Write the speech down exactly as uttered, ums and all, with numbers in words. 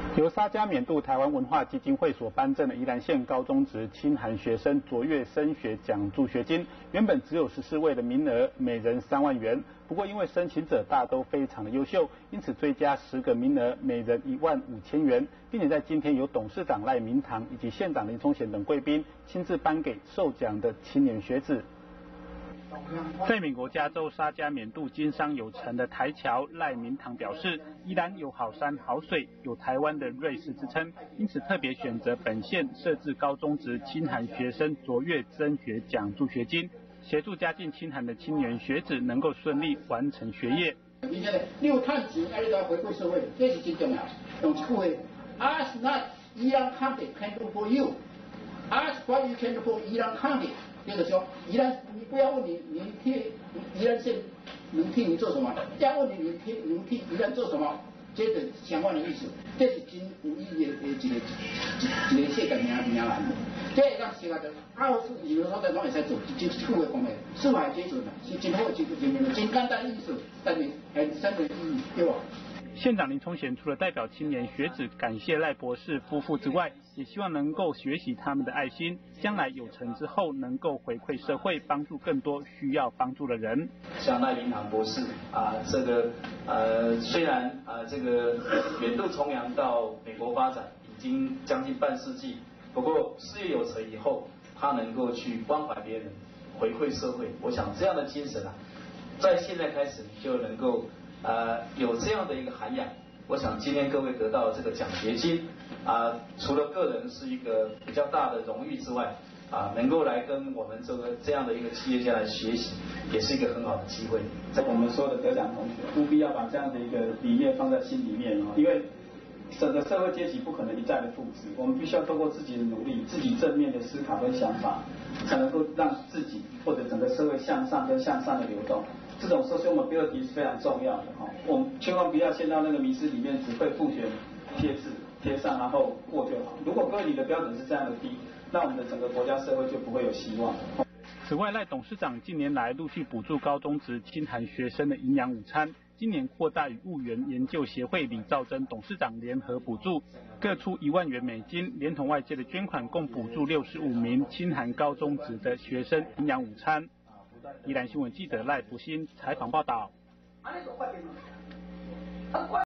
由沙加缅度台湾文化基金会所颁赠的宜兰县高中职清寒学生卓越升学奖助学金，原本只有十四位的名额，每人三万元。不过因为申请者大都非常的优秀，因此追加十个名额，每人一万五千元，并且在今天由董事长赖明堂以及县长林聪贤等贵宾亲自颁给受奖的青年学子。在美国加州沙加缅度经商有成的台侨赖明堂表示，宜兰有好山好水，有台湾的瑞士之称，因此特别选择本县设置高中职清寒学生卓越升学奖助学金，协助家境清寒的青年学子能够顺利完成学业。 你现在你有趁钱，啊，你要回馈社会，这是真重要。用一句话 ，Ask not Iran County can do for you, ask what you can do for Iran County。就是说，宜兰，你不要问你，你替宜兰县能替你做什么，要问你，你替能替宜兰做什么，这是相关的意思，这是真有意义的一个一个世界名名人。这会当适合的，啊，有的所在拢会使做，就一句话讲的，四海皆准啊，是真好，真真真简单意思，但是很深的意义，对吧？ 县长林聪贤除了代表青年学子感谢赖博士夫妇之外，也希望能够学习他们的爱心，将来有成之后能够回馈社会，帮助更多需要帮助的人。 像赖明堂博士啊，这个呃虽然啊这个远渡重洋到美国发展，已经将近半世纪，不过事业有成以后，他能够去关怀别人，回馈社会。我想这样的精神啊，在现在开始就能够。呃，有这样的一个涵养，我想今天各位得到这个奖学金啊，除了个人是一个比较大的荣誉之外，啊，能够来跟我们这个这样的一个企业家来学习，也是一个很好的机会。 在我们所有的得奖同学，务必要把这样的一个理念放在心里面哦，因为整个社会阶级不可能一再的复制，我们必须要透过自己的努力，自己正面的思考跟想法，才能够让自己或者整个社会向上跟向上的流动。这种 social mobility 是非常重要的哈，我们千万不要陷到那个迷思里面，只会复选贴字贴上，然后过就好。如果各位你的标准是这样的低，那我们的整个国家社会就不会有希望。 此外，赖董事长近年来陆续补助高中职清寒学生的营养午餐，今年扩大与物源研究协会李兆珍董事长联合补助，各出一万元美金，连同外界的捐款，共补助六十五名清寒高中职的学生营养午餐。宜兰新闻记者赖福兴采访报道。